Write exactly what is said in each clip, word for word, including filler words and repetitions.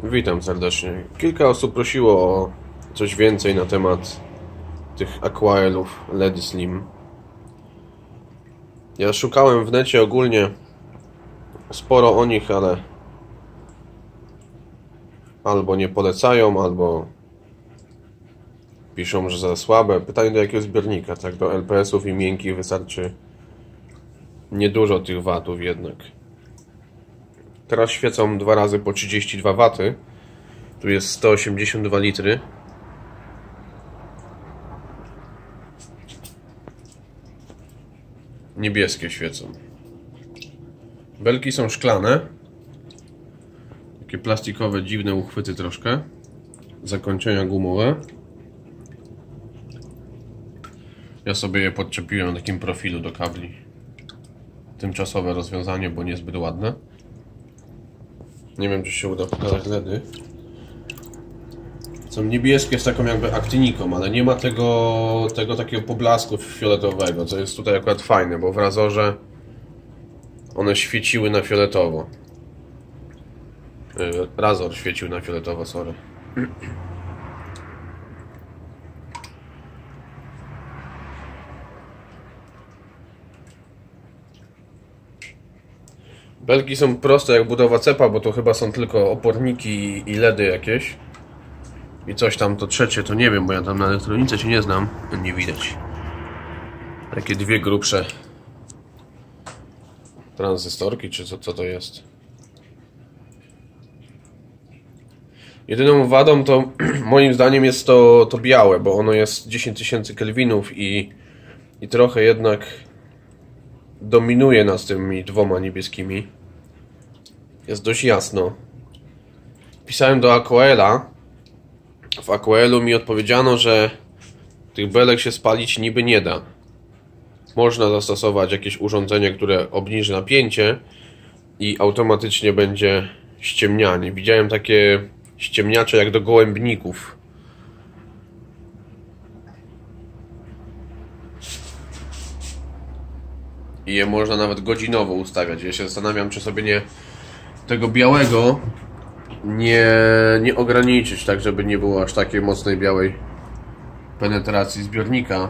Witam serdecznie. Kilka osób prosiło o coś więcej na temat tych Aquaelów L E D Slim. Ja szukałem w necie ogólnie sporo o nich, ale albo nie polecają, albo piszą, że za słabe. Pytanie, do jakiego zbiornika, tak? Do L P S-ów i miękkich wystarczy niedużo tych watów jednak. Teraz świecą dwa razy po trzydzieści dwa waty. Tu jest sto osiemdziesiąt dwa litry. Niebieskie świecą. Belki są szklane. Takie plastikowe, dziwne uchwyty troszkę. Zakończenia gumowe. Ja sobie je podczepiłem na takim profilu do kabli. Tymczasowe rozwiązanie, bo niezbyt ładne. Nie wiem, czy się uda pokazać L E D y. Są niebieskie z taką jakby aktyniką, ale nie ma tego, tego takiego poblasku fioletowego, co jest tutaj akurat fajne, bo w Razorze one świeciły na fioletowo. Razor świecił na fioletowo, sorry. Belki są proste jak budowa cepa, bo to chyba są tylko oporniki i L E D y jakieś. I coś tam to trzecie, to nie wiem, bo ja tam na elektronice się nie znam. Nie widać. Takie dwie grubsze tranzystorki, czy co, co to jest? Jedyną wadą to moim zdaniem jest to, to białe, bo ono jest dziesięć tysięcy kelwinów i, i trochę jednak dominuje nas tymi dwoma niebieskimi. Jest dość jasno. Pisałem do Aquaela. W Aquaelu mi odpowiedziano, że tych belek się spalić niby nie da. Można zastosować jakieś urządzenie, które obniży napięcie i automatycznie będzie ściemnianie. Widziałem takie ściemniacze jak do gołębników. I je można nawet godzinowo ustawiać. Ja się zastanawiam, czy sobie nie tego białego nie, nie ograniczyć, tak żeby nie było aż takiej mocnej białej penetracji zbiornika.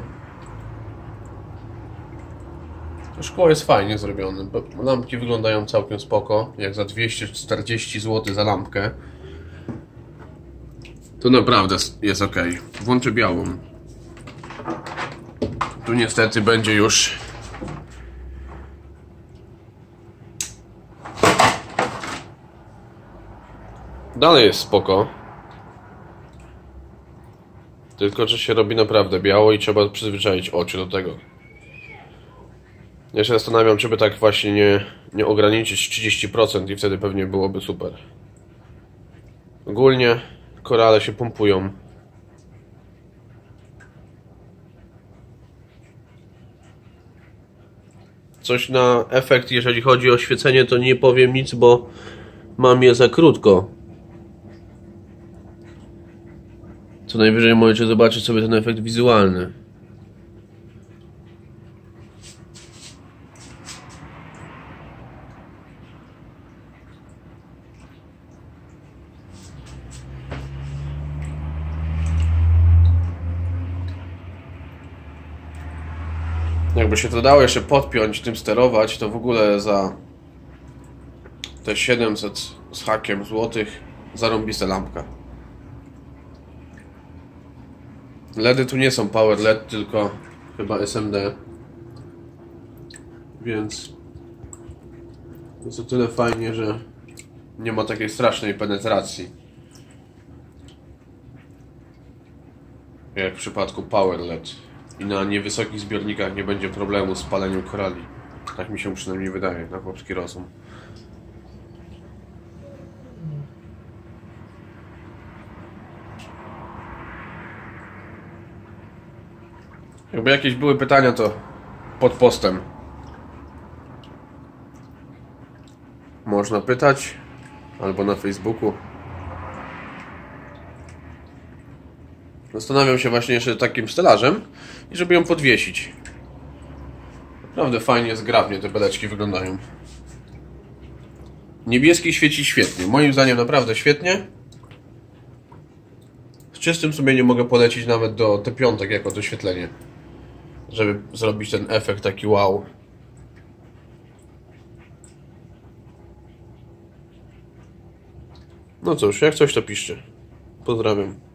To szkło jest fajnie zrobione. Lampki wyglądają całkiem spoko. Jak za dwieście czterdzieści złotych za lampkę, to naprawdę jest ok. Włączę białą. Tu niestety będzie już dalej jest spoko. Tylko, że się robi naprawdę biało i trzeba przyzwyczaić oczy do tego. Ja się zastanawiam, czy by tak właśnie nie, nie ograniczyć trzydzieści procent i wtedy pewnie byłoby super. Ogólnie korale się pompują. Coś na efekt, jeżeli chodzi o świecenie, to nie powiem nic, bo mam je za krótko. Co najwyżej możecie zobaczyć sobie ten efekt wizualny. Jakby się to dało jeszcze podpiąć, tym sterować, to w ogóle za te siedemset z hakiem złotych zarąbista lampka. L E D y tu nie są Power L E D, tylko chyba S M D. Więc jest o tyle fajnie, że nie ma takiej strasznej penetracji jak w przypadku Power L E D. I na niewysokich zbiornikach nie będzie problemu z paleniem korali. Tak mi się przynajmniej wydaje, na chłopski rozum. Jakby jakieś były pytania, to pod postem można pytać, albo na Facebooku. Zastanawiam się właśnie jeszcze takim stelażem i żeby ją podwiesić. Naprawdę fajnie, zgrabnie te beleczki wyglądają. Niebieski świeci świetnie. Moim zdaniem naprawdę świetnie. czystym sumieniu mogę polecić nawet do T pięć jako doświetlenie, żeby zrobić ten efekt taki wow. No cóż, jak coś to piszcie. Pozdrawiam.